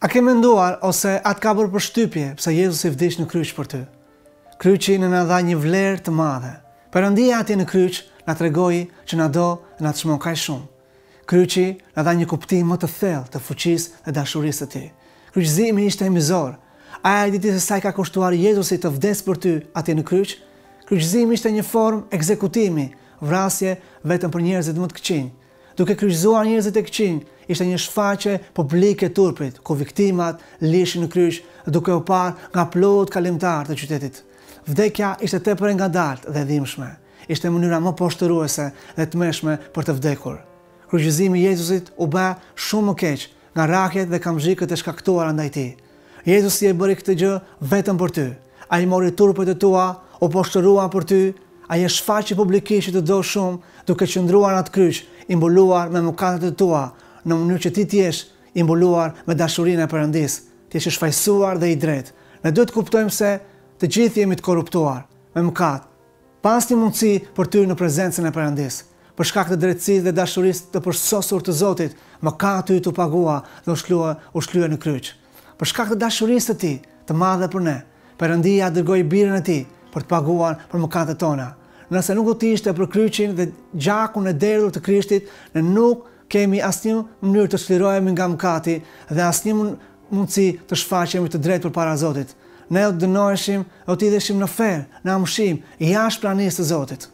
A ke menduar ose atë ka bërë përshtypje pse Jezusi vdiq në kryq për ty? Kryqi na dha një vlerë të madhe. Perëndia atje në kryq na tregoi që na do dhe na çmon kaq shumë. Kryqi na dha një kuptim më të thellë të fuqisë dhe dashurisë së tij. Kryqëzimi ishte mizor. A e di ti se sa i ka kushtuar Jezusi të vdes për ty atje në kryq? Kryqëzimi ishte një formë ekzekutimi, vrasje vetëm për njerëzit më të këqij. Duke kryqëzuar njerëzit e këqij, ishte një shfaqje publike turpit, ku viktimat lishin në kryq duke u parë nga plot kalimtar të qytetit. Vdekja ishte tepër e ngadaltë dhe dhimbshme. Ishte mënyra më poshtëruese dhe tmeshme për të vdekur. Kryqëzimi i Jezusit u bë shumë më keq nga rrahjet dhe kamzhikët e shkaktuara ndaj tij. Jezusi e bëri këtë gjë vetëm për ty. Ai mori turpet e tua, u poshtërua për ty, ai e shfaqi publikisht që të do shumë, duke qëndruar në atë kryq, i mbuluar me mëkatet e tua, në mënyrë që ti të jesh i mbuluar me dashurinë e Perëndisë, të jesh i shfaqsuar dhe i drejtë. Ne duhet të kuptojmë se të gjithë jemi të korruptuar me mëkat, pa asnjë mundësi për ty në prezencën e Perëndisë. Për shkak të drejtësisë dhe dashurisë të përsosur të Zotit, mëkati yt u pagua dhe u shlye në kryq. Për shkak të dashurisë së tij, të madhe për ne, Perëndia dërgoi Birin e tij për të paguar për mëkatet tona. Nëse nuk do të ishte për kryqin dhe gjakun e derdhur të Krishtit, ne nuk kemi asnjë mënyrë të çlirohemi nga mëkati dhe asnjë mundësi të shfaqemi të drejtë përpara Zotit. Ne do të dënoheshim, do të idheshim në ferr, në amshim, jashtë pranisë së Zotit.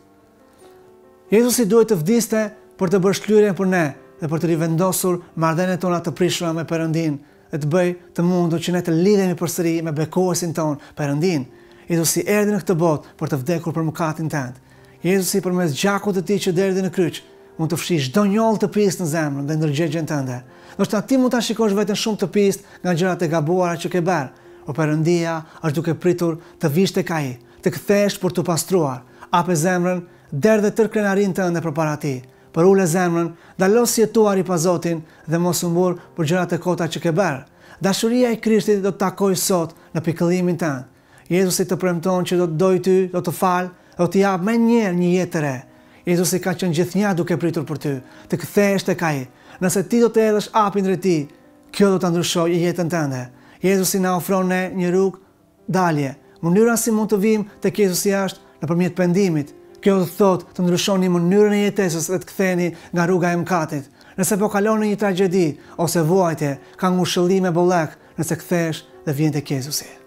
Jezusi duhet të vdiste për të bërë shlyerjen për ne dhe për të rivendosur marrëdhëniet tona të prishura me Perëndin dhe të bëj të mundur që ne të lidhemi përsëri me bekuesin ton, Perëndin. Jezusi erdhi në këtë botë për të vdekur për mëkatin tënd. Jezusi përmes gjakut të tij që derdhi në kryq mund të fshijë çdo njollë të pisë në zemrën dhe ndërgjegjen tënde. Ndoshta ti mund ta shikosh veten shumë të pisë nga gjërat e gabuara që ke bërë, por Perëndia është duke pritur të vish tek ai, të kthehesh për të pastruar. Hape zemrën, derdhe tërë krenarin tënde përpara tij. Për ule zemrën, dalos jetuar i pa Zotin dhe mos u mbur për gjërat e kota që ke bërë. Dashuria e Krishtit do të takojë sot në pikëllimin tënd. Jezusi të premton që do të dojë ty, do të falë, do të jap më njëherë një jetë të re. Jezusi ka qenë gjithnjë duke pritur për ty, të kthehesh tek ai. Nëse ti do të hedhësh hapin drejt tij, kjo do ta ndryshojë jetën tënde. Jezusi na ofron ne një rrugë dalje. Mënyra si mund të vim tek Jezusi është nëpërmjet pendimit. Kjo do të thotë të ndryshoni mënyrën e jetesës dhe të ktheheni nga rruga e mëkatit. Nëse po kalon në një tragjedi ose vuajtje, ka ngushëllim e bollëk nëse kthehesh dhe vjen tek Jezusi.